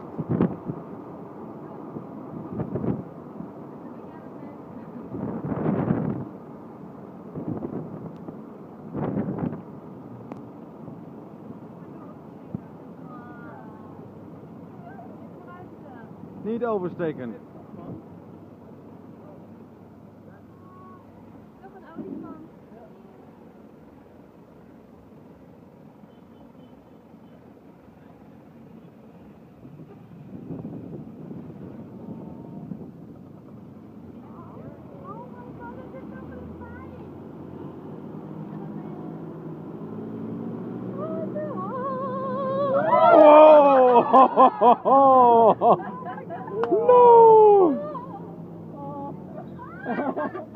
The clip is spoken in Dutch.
Niet oversteken. Nog een olifant. Oh my god, dat is nog een fijn. Oh! No!